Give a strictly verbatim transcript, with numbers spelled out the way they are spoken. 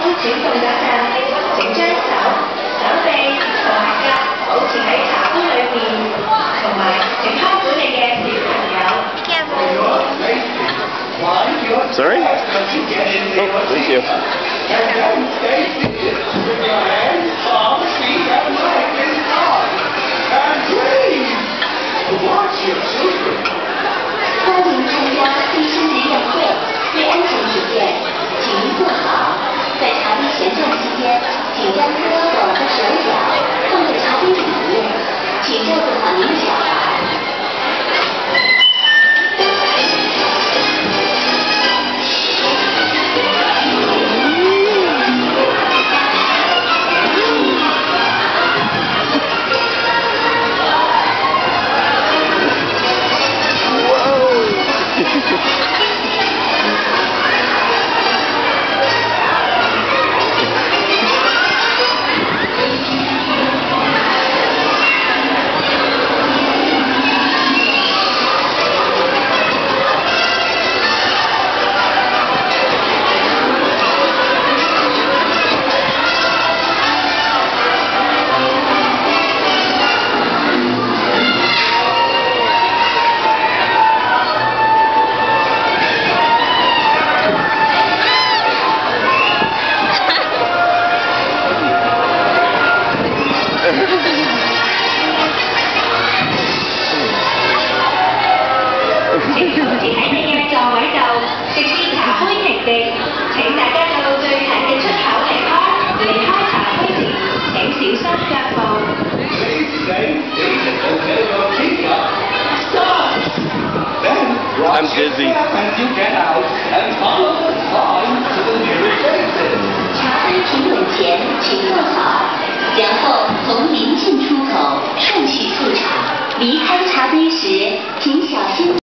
請到嗰陣，請將手、手臂同埋腳保持喺茶杯裏面，同埋請看管你嘅小朋友。 Sorry? Oh, thank you. Watch your children. 歡迎參加新生年宴會，為安全起見，請坐好。在茶杯旋轉期間，請將胳膊和手腳放在茶杯裡面，請照顧好您的小孩。請保持喺你嘅座位度，直至茶杯停定。請大家到最近嘅出口離開。離開茶杯前，請小心腳步。 I'm dizzy. 茶杯停稳前，请坐好，然后从临近出口顺序出茶。离开茶杯时，请小心。